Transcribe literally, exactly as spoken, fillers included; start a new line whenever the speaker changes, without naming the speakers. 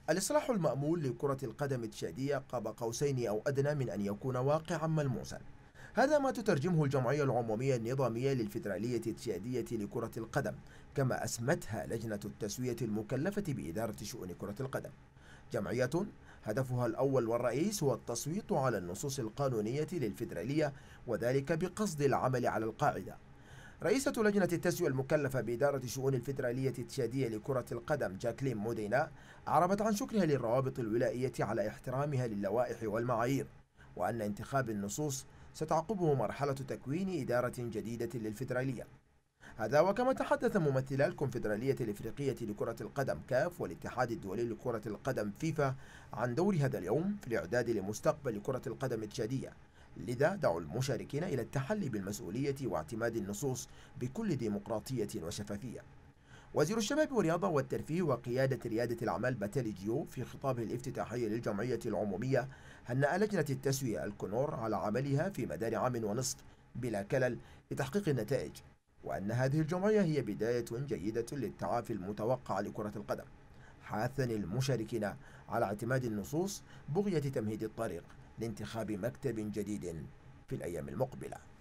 الإصلاح المأمول لكرة القدم التشادية قاب قوسين أو أدنى من أن يكون واقعا ملموسا. هذا ما تترجمه الجمعية العمومية النظامية للفيدرالية التشادية لكرة القدم، كما أسمتها لجنة التسوية المكلفة بإدارة شؤون كرة القدم. جمعية هدفها الأول والرئيس هو التصويت على النصوص القانونية للفيدرالية، وذلك بقصد العمل على القاعدة. رئيسة لجنة التسوية المكلفة بإدارة شؤون الفيدرالية التشادية لكرة القدم جاكلين مودينا أعربت عن شكرها للروابط الولائية على احترامها للوائح والمعايير، وأن انتخاب النصوص ستعقبه مرحلة تكوين إدارة جديدة للفيدرالية. هذا وكما تحدث ممثلا الكونفدرالية الإفريقية لكرة القدم كاف والاتحاد الدولي لكرة القدم فيفا عن دور هذا اليوم في الإعداد لمستقبل كرة القدم التشادية. لذا دعوا المشاركين إلى التحلي بالمسؤولية واعتماد النصوص بكل ديمقراطية وشفافية. وزير الشباب والرياضة والترفيه وقيادة ريادة الأعمال باتيلي جيو في خطابه الافتتاحي للجمعية العمومية هنأ لجنة التسوية الكونور على عملها في مدار عام ونصف بلا كلل لتحقيق النتائج، وأن هذه الجمعية هي بداية جيدة للتعافي المتوقع لكرة القدم، حاثا المشاركين على اعتماد النصوص بغية تمهيد الطريق لانتخاب مكتب جديد في الأيام المقبلة.